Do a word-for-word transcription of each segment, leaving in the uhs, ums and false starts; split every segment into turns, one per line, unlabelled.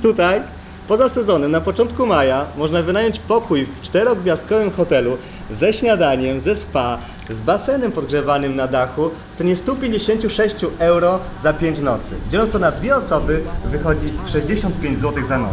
Tutaj poza sezonem, na początku maja, można wynająć pokój w czterogwiazdkowym hotelu ze śniadaniem, ze spa, z basenem podgrzewanym na dachu w cenie sto pięćdziesiąt sześć euro za pięć nocy. Dzieląc to na dwie osoby, wychodzi sześćdziesiąt pięć złotych za noc.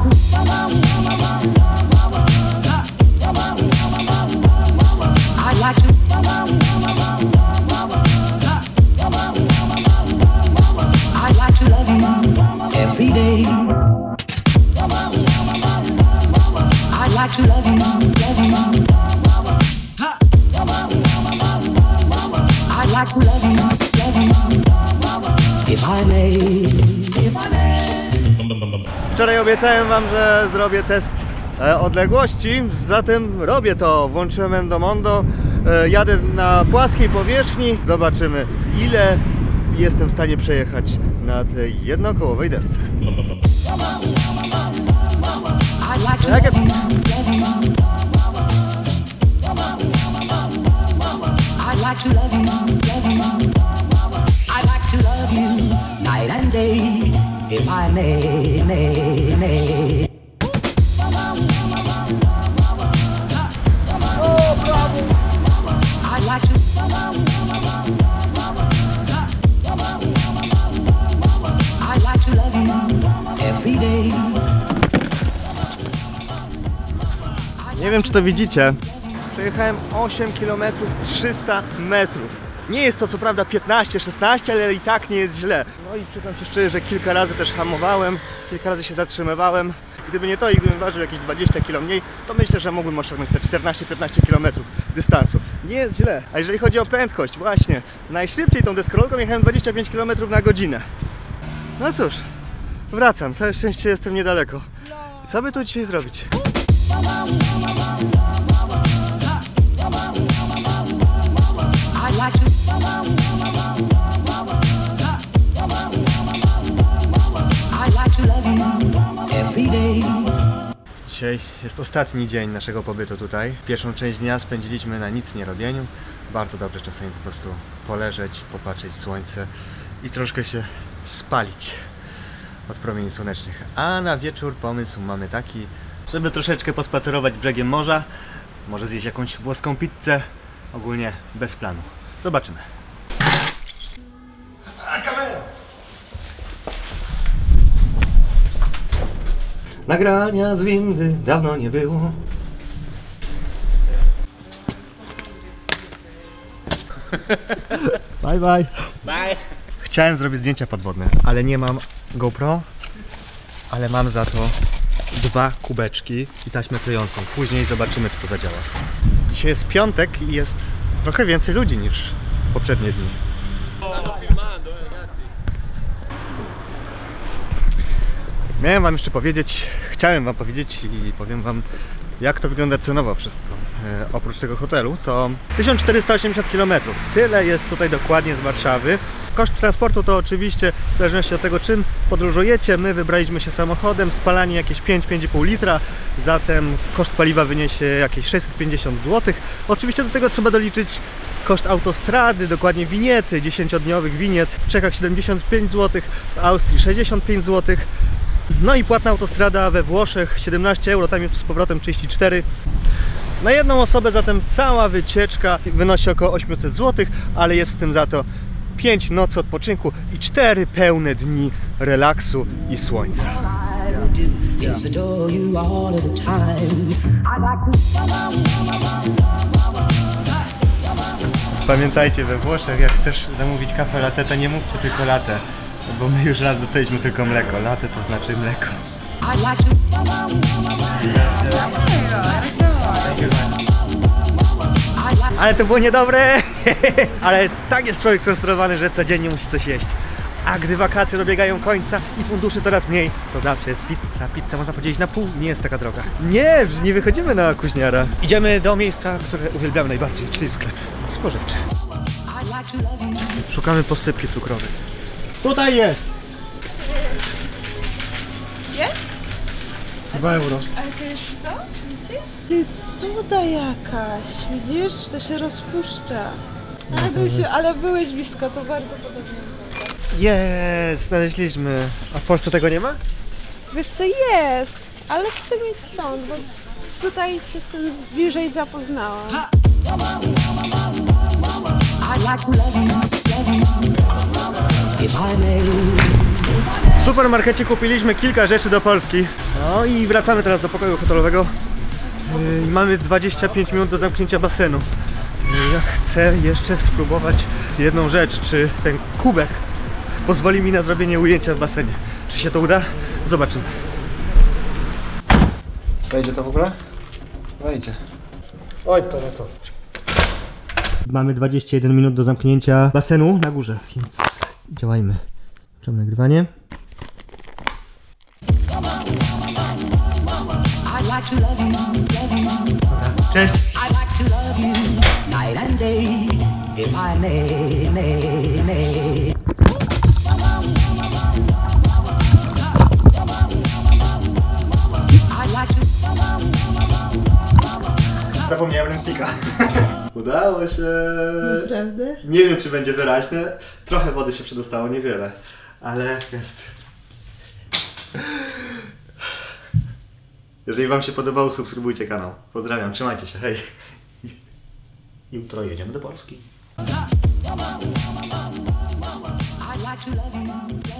Wczoraj obiecałem wam, że zrobię test e, odległości, zatem robię to. Włączyłem Endomondo, e, jadę na płaskiej powierzchni. Zobaczymy, ile jestem w stanie przejechać na tej jednokołowej desce. Jak ja... O, brawo! Nie wiem, czy to widzicie. Przejechałem osiem kilometrów trzysta metrów. Nie jest to co prawda piętnaście szesnaście, ale i tak nie jest źle. No i przyznam się szczerze, że kilka razy też hamowałem, kilka razy się zatrzymywałem. Gdyby nie to i gdybym ważył jakieś dwadzieścia kilo mniej, to myślę, że mógłbym osiągnąć te czternaście piętnaście kilometrów dystansu. Nie jest źle. A jeżeli chodzi o prędkość, właśnie, najszybciej tą deskorolką jechałem dwadzieścia pięć kilometrów na godzinę. No cóż, wracam. Całe szczęście jestem niedaleko. I co by tu dzisiaj zrobić? Dzisiaj jest ostatni dzień naszego pobytu tutaj. Pierwszą część dnia spędziliśmy na nic nie robieniu. Bardzo dobrze czasami po prostu poleżeć, popatrzeć w słońce i troszkę się spalić od promieni słonecznych. A na wieczór pomysł mamy taki, żeby troszeczkę pospacerować brzegiem morza, może zjeść jakąś włoską pizzę, ogólnie bez planu. Zobaczymy. A, kamera! Nagrania z windy dawno nie było. Bye bye.
Bye.
Chciałem zrobić zdjęcia podwodne, ale nie mam GoPro, ale mam za to dwa kubeczki i taśmę klejącą. Później zobaczymy, czy to zadziała. Dzisiaj jest piątek i jest trochę więcej ludzi niż w poprzednie dni. Miałem wam jeszcze powiedzieć, chciałem wam powiedzieć i powiem wam, jak to wygląda cenowo wszystko. E, oprócz tego hotelu to tysiąc czterysta osiemdziesiąt kilometrów. Tyle jest tutaj dokładnie z Warszawy. Koszt transportu to oczywiście w zależności od tego, czym podróżujecie. My wybraliśmy się samochodem, spalanie jakieś pięć do pięciu i pół litra, zatem koszt paliwa wyniesie jakieś sześćset pięćdziesiąt złotych. Oczywiście do tego trzeba doliczyć koszt autostrady, dokładnie winiety, dziesięciodniowych winiet. W Czechach siedemdziesiąt pięć złotych, w Austrii sześćdziesiąt pięć złotych. No i płatna autostrada we Włoszech siedemnaście euro, tam jest z powrotem trzydzieści cztery. Na jedną osobę zatem cała wycieczka wynosi około osiemset złotych, ale jest w tym za to pięć nocy odpoczynku i cztery pełne dni relaksu i słońca. Pamiętajcie, we Włoszech, jak chcesz zamówić kawę latte, to nie mówcie tylko latte, bo my już raz dostaliśmy tylko mleko. Latte to znaczy mleko. Ale to było niedobre, ale tak jest człowiek skonstruowany, że codziennie musi coś jeść. A gdy wakacje dobiegają końca i funduszy coraz mniej, to zawsze jest pizza. Pizza można podzielić na pół, nie jest taka droga. Nie, nie wychodzimy na kuźniara. Idziemy do miejsca, które uwielbiamy najbardziej, czyli sklep spożywczy. Szukamy posypki cukrowej. Tutaj jest!
Jest?
dwa euro.
Ale to jest to? Myślisz? To jest soda jakaś, widzisz? To się rozpuszcza. Ale, to się, ale byłeś blisko, to bardzo podobnie.
Jest, znaleźliśmy. A w Polsce tego nie ma?
Wiesz co, jest, ale chcę mieć stąd, bo tutaj się z tym bliżej zapoznałam.
W supermarkecie kupiliśmy kilka rzeczy do Polski. No i wracamy teraz do pokoju hotelowego. Yy, mamy dwadzieścia pięć minut do zamknięcia basenu. Yy, ja chcę jeszcze spróbować jedną rzecz, czy ten kubek pozwoli mi na zrobienie ujęcia w basenie. Czy się to uda? Zobaczymy. Wejdzie to w ogóle? Wejdzie. Oj, to nie to. Mamy dwadzieścia jeden minut do zamknięcia basenu na górze, więc działajmy. Włączam nagrywanie. Cześć! Zapomniałem ręcznika. Udało się.
Naprawdę?
Nie wiem, czy będzie wyraźne. Trochę wody się przedostało, niewiele. Ale jest. Jeżeli wam się podobało, subskrybujcie kanał. Pozdrawiam, trzymajcie się, hej. Jutro jedziemy do Polski. I like to love you.